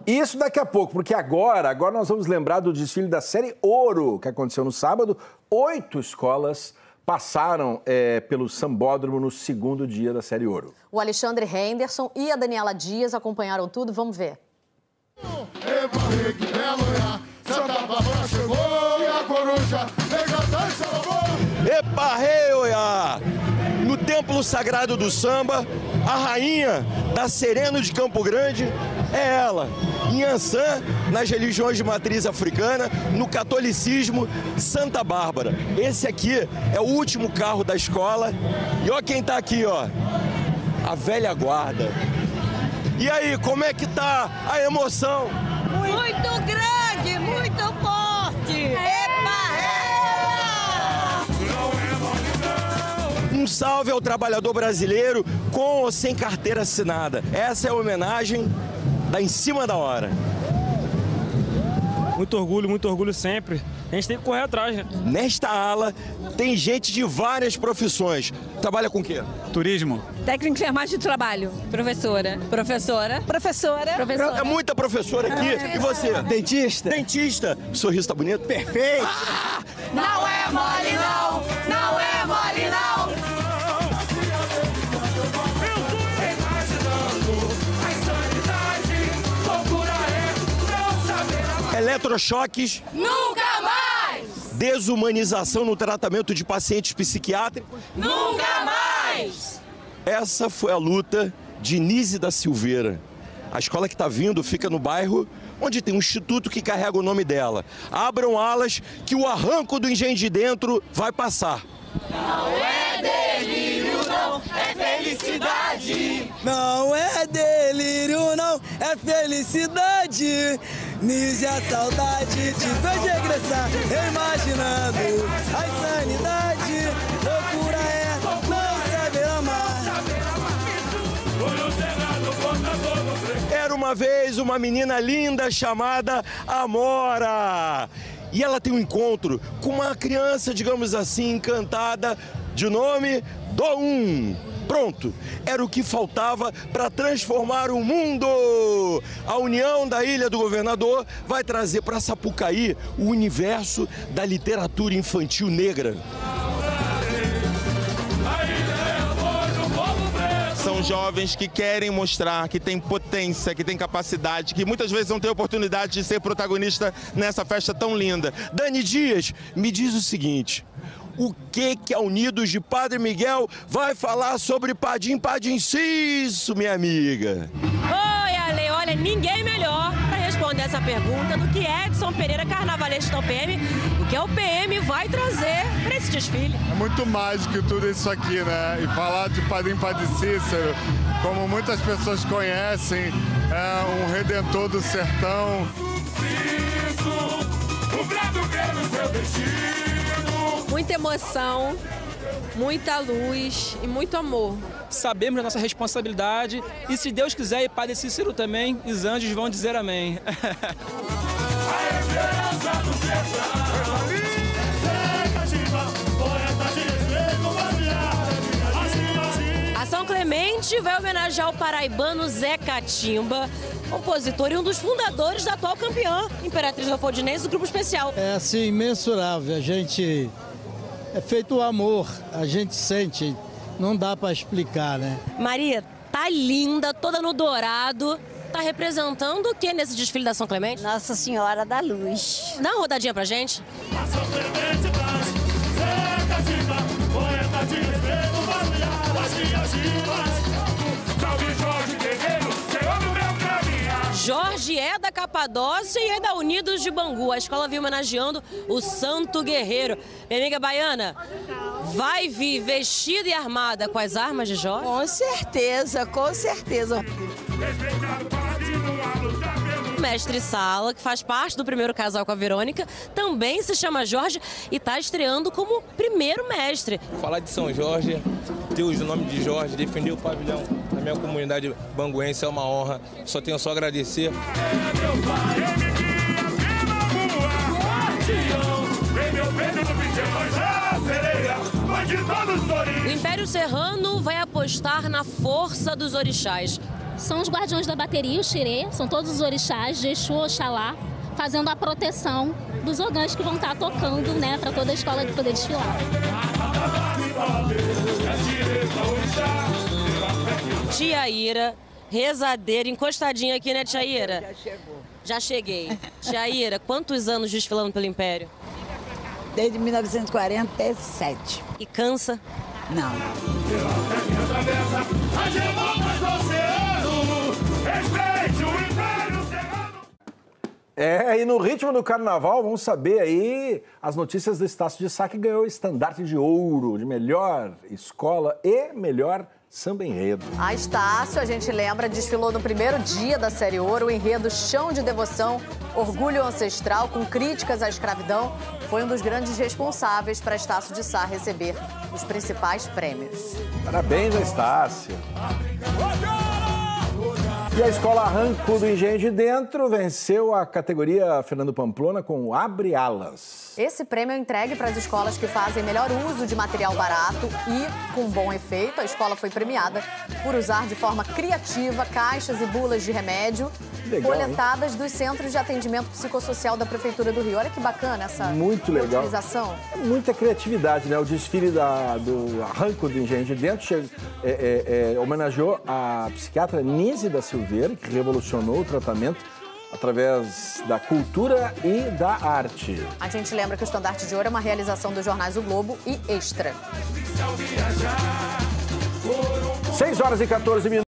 Isso daqui a pouco, porque agora nós vamos lembrar do desfile da Série Ouro, que aconteceu no sábado. 8 escolas passaram pelo Sambódromo no segundo dia da Série Ouro. O Alexandre Henderson e a Daniela Dias acompanharam tudo. Vamos ver. Epa, rei, oiá! No Templo Sagrado do Samba, a rainha da Sereno de Campo Grande é ela. Em Ançã, nas religiões de matriz africana, no catolicismo, Santa Bárbara. Esse aqui é o último carro da escola. E ó quem tá aqui, ó. A velha guarda. E aí, como é que tá a emoção? Muito grande, muito forte. Um salve ao trabalhador brasileiro com ou sem carteira assinada. Essa é a homenagem da Em Cima da Hora. Muito orgulho sempre. A gente tem que correr atrás, né? Nesta ala tem gente de várias profissões. Trabalha com o quê? Turismo. Técnico de enfermagem de trabalho. Professora. É muita professora aqui. E você? Dentista. Dentista. O sorriso tá bonito? Perfeito. Não é mole não, não é mole não. Eletrochoques. Nunca mais! Desumanização no tratamento de pacientes psiquiátricos. Nunca mais! Essa foi a luta de Nise da Silveira. A escola que está vindo fica no bairro onde tem um instituto que carrega o nome dela. Abram alas que o arranco do engenho de dentro vai passar. Não é delírio, não, é felicidade. Não é delírio, não, é felicidade. Nise a saudade de ver de regressar, imaginando a insanidade. Loucura é não saber amar. Era uma vez uma menina linda chamada Amora. E ela tem um encontro com uma criança, digamos assim, encantada, de nome Doum. Pronto, era o que faltava para transformar o mundo. A União da Ilha do Governador vai trazer para Sapucaí o universo da literatura infantil negra. São jovens que querem mostrar que tem potência, que tem capacidade, que muitas vezes não tem oportunidade de ser protagonista nessa festa tão linda. Dani Dias, me diz o seguinte: o que a Unidos de Padre Miguel vai falar sobre Padim Cisso, minha amiga? Oi, Ale, olha, ninguém melhor para responder essa pergunta do que Edson Pereira, carnavalesco da PM, o que o PM vai trazer para esse desfile. É muito mágico tudo isso aqui, né? E falar de Padim Cícero, como muitas pessoas conhecem, é um redentor do sertão. Cisso, o brado no seu destino. Muita emoção, muita luz e muito amor. Sabemos da nossa responsabilidade e, se Deus quiser, e Padre Cícero também, os anjos vão dizer amém. A esperança do sertão. A São Clemente vai homenagear o paraibano Zé Catimba, compositor e um dos fundadores da atual campeã, Imperatriz Leopoldinense, do Grupo Especial. É assim, imensurável. A gente é feito o amor, a gente sente, não dá para explicar, né? Maria, tá linda, toda no dourado. Tá representando o que nesse desfile da São Clemente? Nossa Senhora da Luz. Dá uma rodadinha pra gente. A São Clemente traz Zé Catimba, poeta de respeito, vasculhar as minhas rimas. Salve Jorge Guerreiro, Senhor do meu caminhar. Jorge é da Capadócia e é da Unidos de Bangu. A escola veio homenageando o Santo Guerreiro. Minha amiga baiana, vai vir vestida e armada com as armas de Jorge? Com certeza, com certeza. O mestre Sala, que faz parte do primeiro casal com a Verônica, também se chama Jorge e está estreando como primeiro mestre. Falar de São Jorge, ter o nome de Jorge, defender o pavilhão na minha comunidade banguense é uma honra. Só tenho só a agradecer. O Império Serrano vai apostar na força dos orixás. São os guardiões da bateria, o xirê, são todos os orixás de Exu, Oxalá, fazendo a proteção dos ogãs que vão estar tocando, né, para toda a escola poder desfilar. Tia Ira, rezadeira, encostadinha aqui, né, Tia Ira? Já chegou. Já cheguei. Tia Ira, quantos anos desfilando pelo Império? Desde 1947. E cansa? Não. E no ritmo do carnaval, vamos saber aí as notícias do Estácio de Sá, que ganhou o estandarte de ouro de melhor escola e melhor samba enredo. A Estácio, a gente lembra, desfilou no primeiro dia da Série Ouro, o enredo Chão de Devoção, Orgulho Ancestral, com críticas à escravidão. Foi um dos grandes responsáveis para Estácio de Sá receber os principais prêmios. Parabéns, Estácio. E a Escola Arranco do Engenho de Dentro venceu a categoria Fernando Pamplona com Abre Alas. Esse prêmio é entregue para as escolas que fazem melhor uso de material barato e com bom efeito. A escola foi premiada por usar de forma criativa caixas e bulas de remédio coletadas dos centros de atendimento psicossocial da Prefeitura do Rio. Olha que bacana essa utilização. É muita criatividade, né? O desfile do Arranco do Engenho de Dentro homenageou a psiquiatra Nise da Silveira, que revolucionou o tratamento através da cultura e da arte. A gente lembra que o Estandarte de Ouro é uma realização dos jornais O Globo e Extra. 6 horas e 14 minutos.